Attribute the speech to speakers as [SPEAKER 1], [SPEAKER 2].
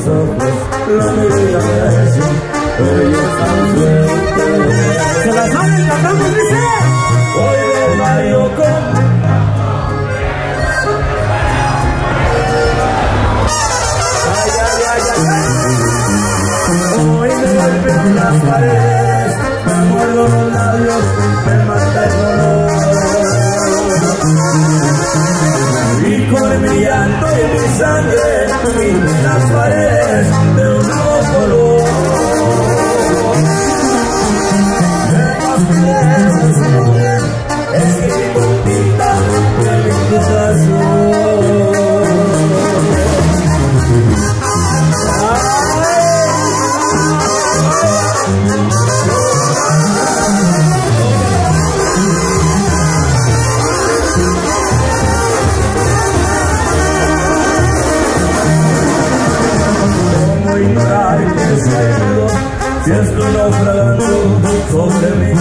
[SPEAKER 1] ojos la miré a veces, ella está ausente. Se la saben, cantamos, dice. Hoy del barrio con hoy me golpean las paredes, me muerdo los labios, me mata el dolor. Y con mi llanto y mi sangre pinté las paredes de un nuevo color. Escribí con tinta de mi corazón. ¿Cómo ignorar que he sido si estoy naufragando sobre mí?